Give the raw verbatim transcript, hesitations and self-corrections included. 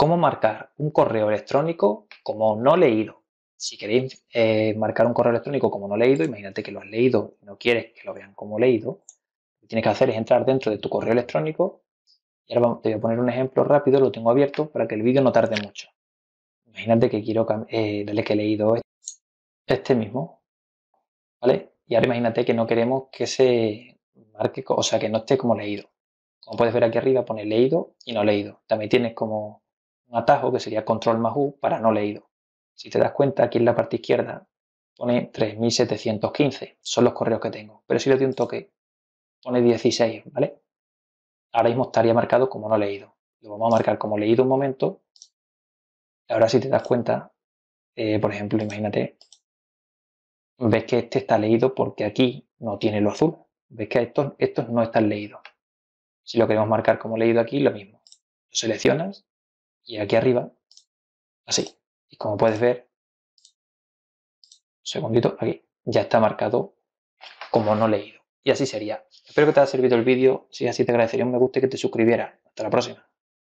¿Cómo marcar un correo electrónico como no leído? Si queréis eh, marcar un correo electrónico como no leído, imagínate que lo has leído y no quieres que lo vean como leído, lo que tienes que hacer es entrar dentro de tu correo electrónico y ahora vamos, te voy a poner un ejemplo rápido, lo tengo abierto para que el vídeo no tarde mucho. Imagínate que quiero eh, darle que he leído este mismo, ¿vale? Y ahora imagínate que no queremos que se marque, o sea, que no esté como leído. Como puedes ver aquí arriba pone leído y no leído. También tienes como un atajo que sería control más U para no leído. Si te das cuenta, aquí en la parte izquierda pone tres mil setecientos quince. Son los correos que tengo. Pero si le doy un toque, pone dieciséis, ¿vale? Ahora mismo estaría marcado como no leído. Lo vamos a marcar como leído un momento. Ahora si te das cuenta, eh, por ejemplo, imagínate, ves que este está leído porque aquí no tiene lo azul. Ves que estos, estos no están leídos. Si lo queremos marcar como leído aquí, lo mismo. Lo seleccionas y aquí arriba, así. Y como puedes ver, un segundito, aquí, ya está marcado como no leído. Y así sería. Espero que te haya servido el vídeo. Si es así, te agradecería un me gusta y que te suscribieras. Hasta la próxima.